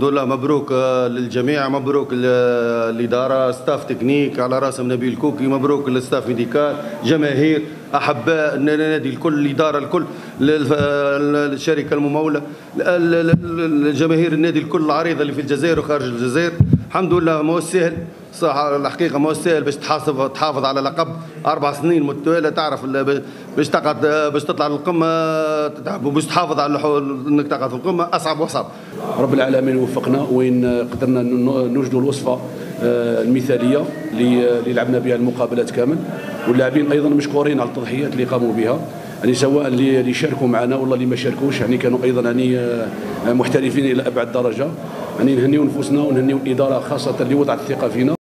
الحمد لله مبروك للجميع، مبروك الاداره، ستاف تكنيك على راسهم نبيل كوكي، مبروك للستاف ميديكال، جماهير، احباء النادي الكل، الاداره الكل، الشركه المموله، الجماهير النادي الكل العريضه اللي في الجزائر وخارج الجزائر. الحمد لله ما هو سهل صح، الحقيقه ما هو سهل باش تحافظ على لقب 4 سنين متتاليه، تعرف باش تقعد باش تطلع للقمه باش تحافظ على انك تقعد في القمه اصعب واصعب. رب العالمين وفقنا وين قدرنا نوجدوا الوصفه المثاليه اللي لعبنا بها المقابلات كامل، واللاعبين ايضا مشكورين على التضحيات اللي قاموا بها، يعني سواء اللي شاركوا معنا ولا اللي ما شاركوش، يعني كانوا ايضا يعني محترفين الى ابعد درجه. يعني نهنيو نفوسنا ونهنيو الاداره خاصه اللي وضعت الثقه فينا.